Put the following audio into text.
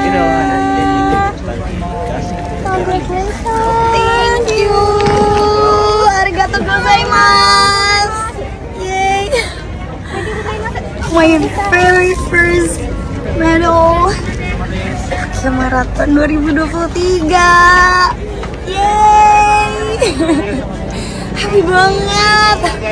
Thank you. Arigato gozaimasu. Yay. My very first medal Tokyo Marathon 2023. Yeay. Happy banget.